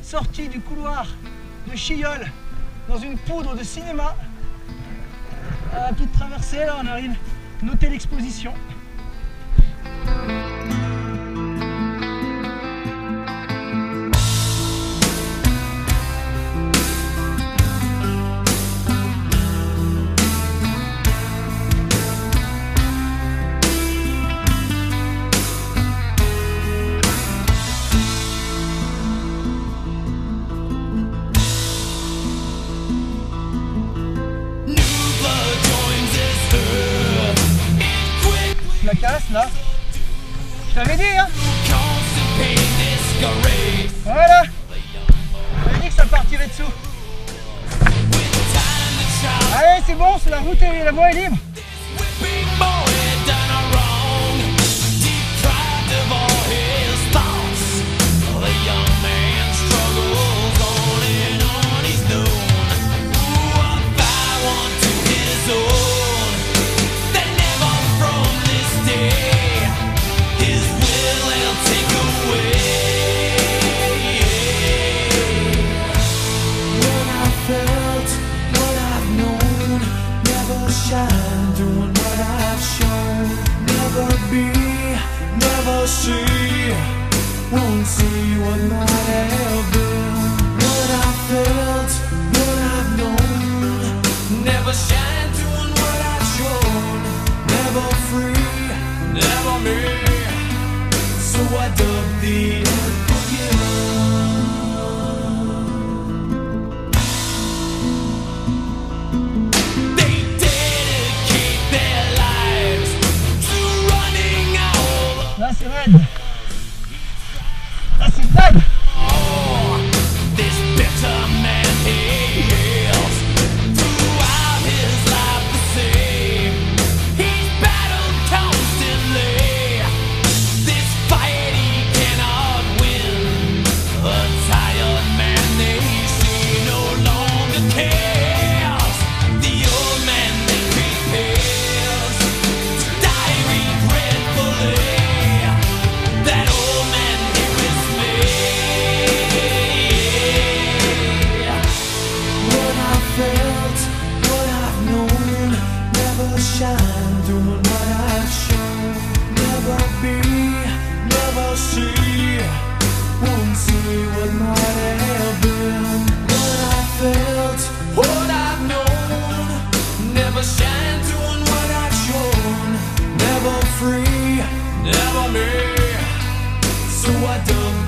sorti du couloir de Chillol dans une poudre de cinéma. À la petite traversée, là on arrive à noter l'exposition. La casse là, je t'avais dit hein. Voilà, j'avais dit que ça partirait dessous. Allez c'est bon, c'est la route et la voie est libre. Doing what I've shown, never be, never see, won't see what might have been. What I felt, what I've known, never shine doing what I've shown, never free, never me, so I dug the earth again. Là c'est raide. Là c'est raide. Shine, doing what I've shown, never be, never see, won't see what might have been. What I felt, what I've known, never shine, doing what I've shown, never free, never me, so I dug